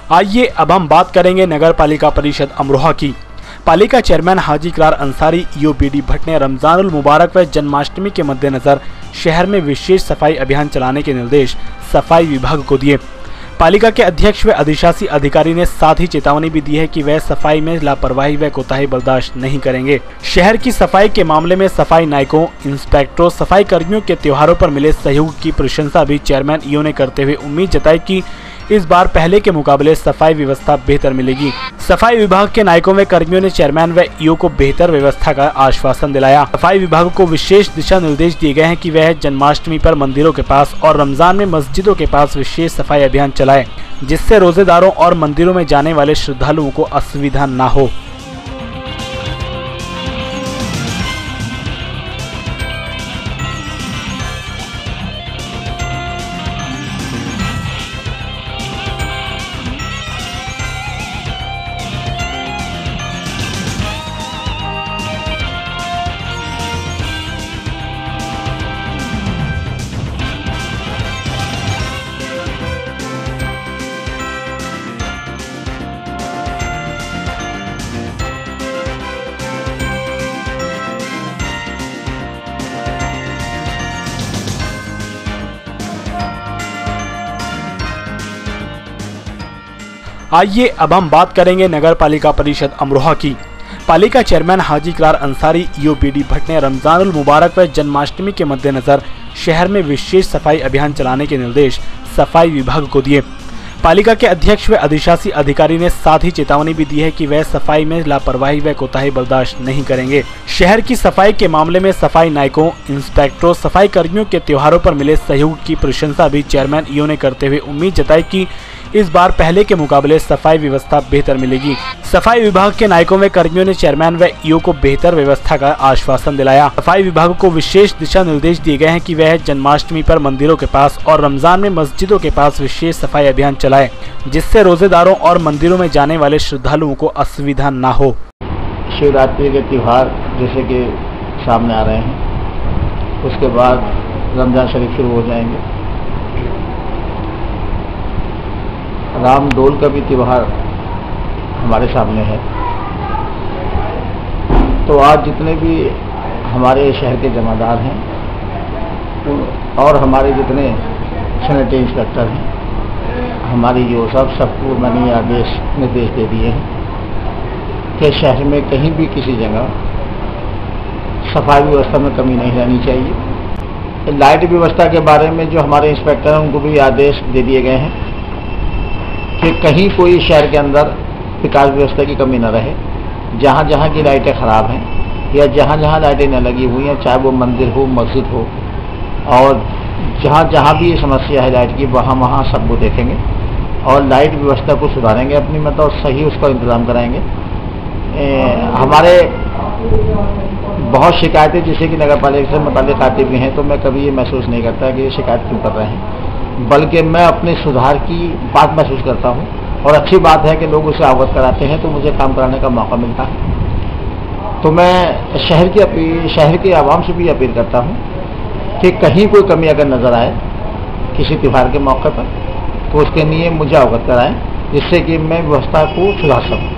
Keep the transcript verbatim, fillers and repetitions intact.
आइए अब हम बात करेंगे नगर पालिका परिषद अमरोहा की। पालिका चेयरमैन हाजी इकरार अंसारी, ईओ बीडी भट्ट ने रमजानुल मुबारक व जन्माष्टमी के मद्देनजर शहर में विशेष सफाई अभियान चलाने के निर्देश सफाई विभाग को दिए। पालिका के अध्यक्ष व अधिशासी अधिकारी ने साथ ही चेतावनी भी दी है कि वह सफाई में लापरवाही व कोताही बर्दाश्त नहीं करेंगे। शहर की सफाई के मामले में सफाई नायकों, इंस्पेक्टरों, सफाई कर्मियों के त्योहारों पर मिले सहयोग की प्रशंसा भी चेयरमैन ईओ ने करते हुए उम्मीद जताई कि इस बार पहले के मुकाबले सफाई व्यवस्था बेहतर मिलेगी। सफाई विभाग के नायकों व कर्मियों ने चेयरमैन व ईओ को बेहतर व्यवस्था का आश्वासन दिलाया। सफाई विभाग को विशेष दिशा निर्देश दिए गए हैं कि वह जन्माष्टमी पर मंदिरों के पास और रमजान में मस्जिदों के पास विशेष सफाई अभियान चलाए, जिससे रोजेदारों और मंदिरों में जाने वाले श्रद्धालुओं को असुविधा न हो। आइए अब हम बात करेंगे नगर पालिका परिषद अमरोहा की। पालिका चेयरमैन हाजी इकरार अंसारी, ईओ बीडी भट्ट ने रमजानुल मुबारक व जन्माष्टमी के मद्देनजर शहर में विशेष सफाई अभियान चलाने के निर्देश सफाई विभाग को दिए। पालिका के अध्यक्ष व अधिशासी अधिकारी ने साथ ही चेतावनी भी दी है कि वह सफाई में लापरवाही व कोताही बर्दाश्त नहीं करेंगे। शहर की सफाई के मामले में सफाई नायकों, इंस्पेक्टरों, सफाई कर्मियों के त्योहारों पर मिले सहयोग की प्रशंसा भी चेयरमैन ईओ ने करते हुए उम्मीद जताई कि इस बार पहले के मुकाबले सफाई व्यवस्था बेहतर मिलेगी। सफाई विभाग के नायकों व कर्मियों ने चेयरमैन व ईओ को बेहतर व्यवस्था का आश्वासन दिलाया। सफाई विभाग को विशेष दिशा निर्देश दिए गए हैं कि वह जन्माष्टमी पर मंदिरों के पास और रमजान में मस्जिदों के पास विशेष सफाई अभियान चलाए, जिससे रोजेदारों और मंदिरों में जाने वाले श्रद्धालुओं को असुविधा न हो। शिवरात्रि के त्योहार जैसे कि सामने आ रहे हैं, उसके बाद रमजान शरीफ शुरू हो जाएंगे। राम डोल का भी त्यौहार हमारे सामने है। तो आज जितने भी हमारे शहर के जमादार हैं और हमारे जितने सैनिटरी इंस्पेक्टर हैं, हमारी जो सब सबको मैंने आदेश निर्देश दे दिए हैं कि शहर में कहीं भी किसी जगह सफाई व्यवस्था में कमी नहीं रहनी चाहिए। लाइट व्यवस्था के बारे में जो हमारे इंस्पेक्टर हैं उनको भी आदेश दे दिए गए हैं कि कहीं कोई शहर के अंदर विकास व्यवस्था की कमी न रहे। जहाँ जहाँ की लाइटें ख़राब हैं या जहाँ जहाँ लाइटें न लगी हुई हैं, चाहे वो मंदिर हो, मस्जिद हो, और जहाँ जहाँ भी ये समस्या है लाइट की, वहाँ वहाँ सबको देखेंगे और लाइट व्यवस्था को सुधारेंगे अपनी मत और सही उसका इंतज़ाम कराएंगे। ए, हमारे बहुत शिकायतें जैसे कि नगर पालिका से मुताल्लिक़ आती भी हैं, तो मैं कभी ये महसूस नहीं करता कि ये शिकायत क्यों कर रहे हैं, बल्कि मैं अपने सुधार की बात महसूस करता हूँ। और अच्छी बात है कि लोग उसे अवगत कराते हैं तो मुझे काम कराने का मौका मिलता है। तो मैं शहर की अपील शहर के आवाम से भी अपील करता हूँ कि कहीं कोई कमी अगर नज़र आए किसी त्यौहार के मौके पर, तो उसके लिए मुझे अवगत कराएं, जिससे कि मैं व्यवस्था को सुधार सकूँ।